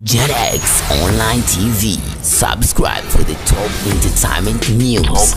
JetX Online TV. Subscribe for the top entertainment news.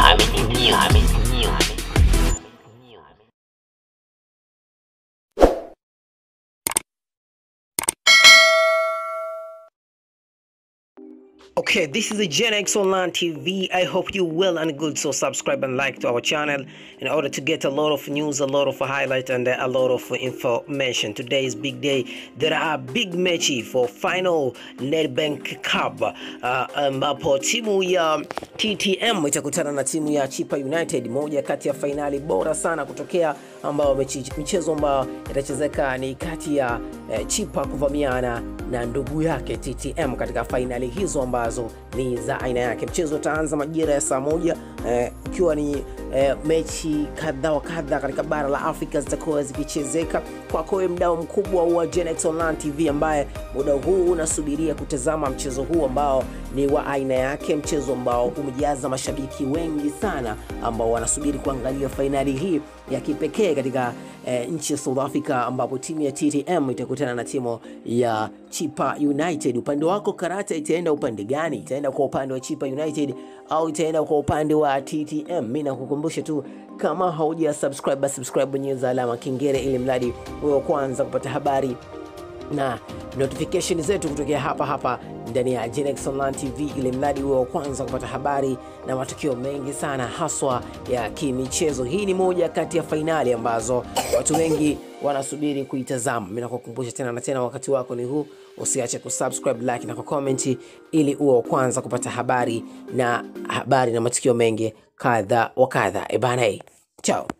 Okay, this is the JetX Online TV. I hope you well and good. So subscribe and like to our channel in order to get a lot of news, a lot of highlight, and a lot of information. Today is big day. There are big mechi for final NEDBANK Cup ambapo timu ya TTM itakutana na timu ya CHIPPA United, moja kati ya finali bora sana kutokea, ambao michezo ambao itachezeka ni kati ya CHIPPA kuvamiana na ndugu yake TTM katika finali hizo ambazo ni za aina yake. Mchezo utaanza majira ya saa 1 ikiwa ni mechi kadha wa kadha katika bara la Afrika zitakuwa zikichezeka. Kwako wewe mdau mkubwa wa JetX Online TV ambaye muda huu unasubiria kutazama mchezo huu ambao ni wa aina yake, mchezo ambao umejaza mashabiki wengi sana ambao wanasubiri kuangalia finali hii ya kipekee katika nchi ya South Africa, ambapo timu ya TTM itakutana na timu ya CHIPPA United. Upande wako karata itaenda upande gani? Itaenda kwa upande wa CHIPPA United au itaenda kwa upande wa TTM? Mimi nakukumbusha tu, kama hauja subscribe basi subscribe, bonyeza alama kengele ili mradi wewe kwanza kupata habari na notification zetu kutokea hapa ndani ya JetX Online TV, ili mradi wewe kwanza kupata habari na matukio mengi sana haswa ya kimichezo. Hii ni moja kati ya finali ambazo watu wengi wanasubiri kuitazama. Mimi nakukumbusha tena na tena, wakati wako ni huu. Usiache kusubscribe, like na kucomment ili uwe kwanza kupata habari na matukio mengi kadha wa kadha. Ebana, ciao.